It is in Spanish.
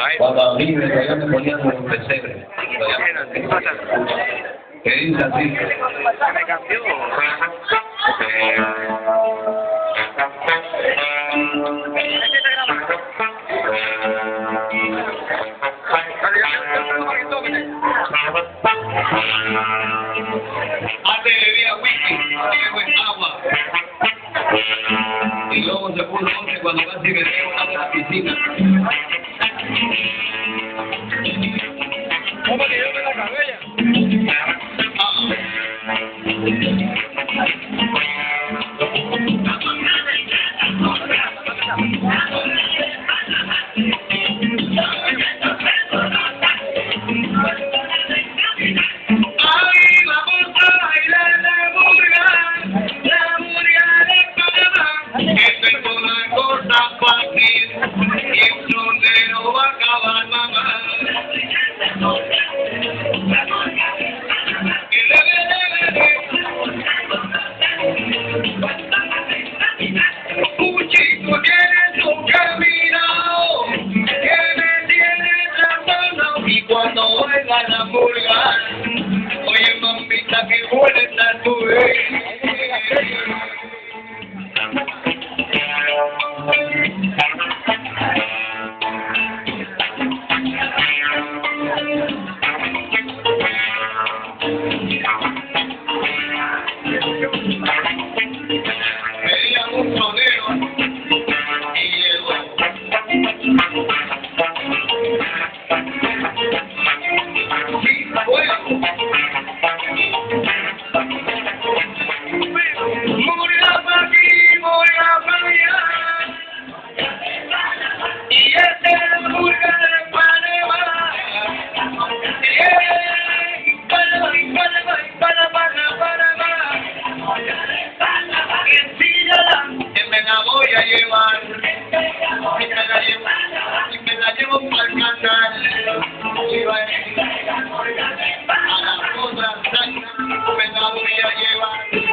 Cuando abrí, ya me ponían como un pesebre. ¿Qué dice así? Me cambió. Antes bebía whisky, agua. Y luego se puso 11 cuando casi me dio una de la piscina. ¿Cómo que yo me la cabella? Cuando oiga la murga, oye mamita que buena está tu veía un sonero y llegó. Me la llevo para el canal y va a la cosa me la voy a llevar.